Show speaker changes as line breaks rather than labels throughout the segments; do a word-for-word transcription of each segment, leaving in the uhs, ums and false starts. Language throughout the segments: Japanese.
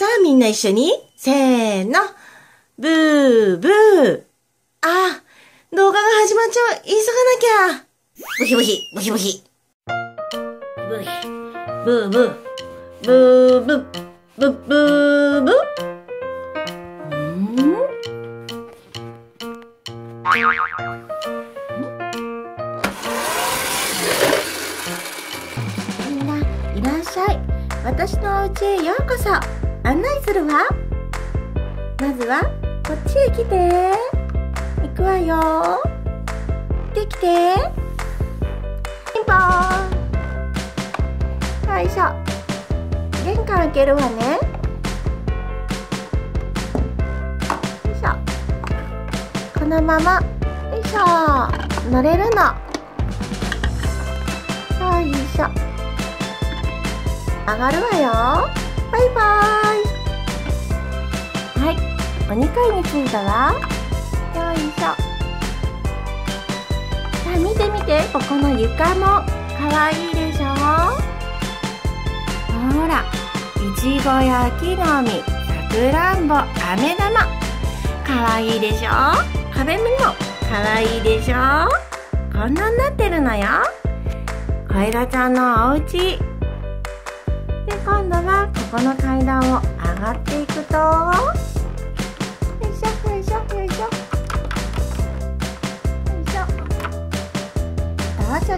さあみんな一緒に、せーの、ブーブー。あ、動画が始まっちゃう。急がなきゃ。ブヒブヒ、ブヒブヒ。ブヒ、ブーブー、ブーブー、ブーブーブー。んーみんないらっしゃい。私のお家へようこそ。案内するわ。まずはこっちへ来て。行くわよ。来て来て。ピンポーン。よいしょ。玄関開けるわね。よいしょ。このままよいしょ乗れるの。よいしょ。上がるわよ。バイバーイ。はい、おにかいに着いたわ。よいしょ。さあ見て見て、ここの床もかわいいでしょ。ほら、いちごや木の実、さくらんぼ、飴玉、かわいいでしょ。壁にもかわいいでしょ。こんなになってるのよ、小枝ちゃんのお家。で、今度はここの階段を上がっていくと、よいしょよいしょよいしょよいしょ、到着。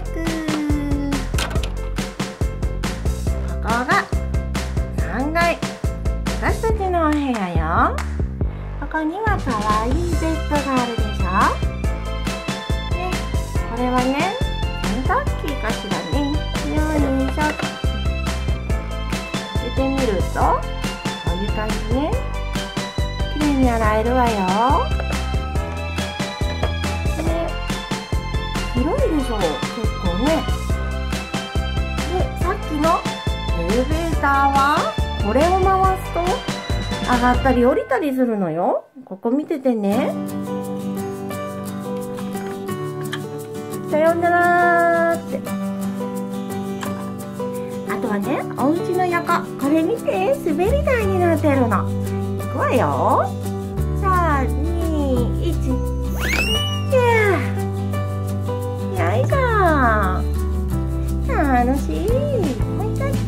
ここがさんがい、私たちのお部屋よ。ここにはかわいいベッドがあるでしょ。ね、これはね、洗濯機かしらね。よいしょ。開けてみると、こういう感じね。きれいに洗えるわよ。ね、広いでしょ、結構ね。で、さっきのエレベーターは、これを回すと上がったり降りたりするのよ。ここ見ててね。さようならーって。あとはね、お家の横、これ見て、滑り台になってるの。いくわよ。さん、に、いち。いやー、よいしょー。楽しい。もう一回。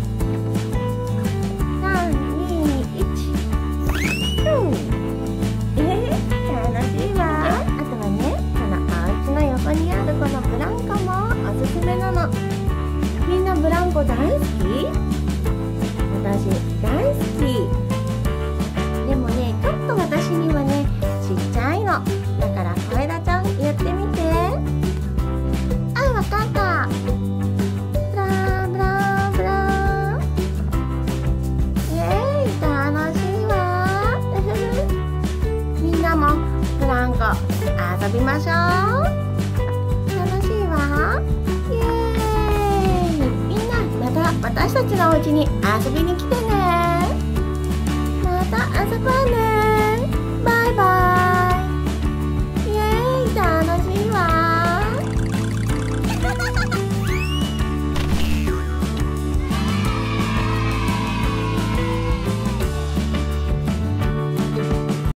さん、に、いち。うん。えー、楽しいわ。あとはね、このお家の横にあるこのブランコもおすすめなの。みんなブランコ大好き？私大好き。でもね、ちょっと私にはね、ちっちゃいの。だから小枝ちゃんやってみて。あ、わかった。ブランブランブラン。イエーイ、楽しいわ。みんなもブランコ遊びましょう。楽しいわ。イエーイ。みんなまた私たちのお家に遊びに来てね。また遊ぼうね。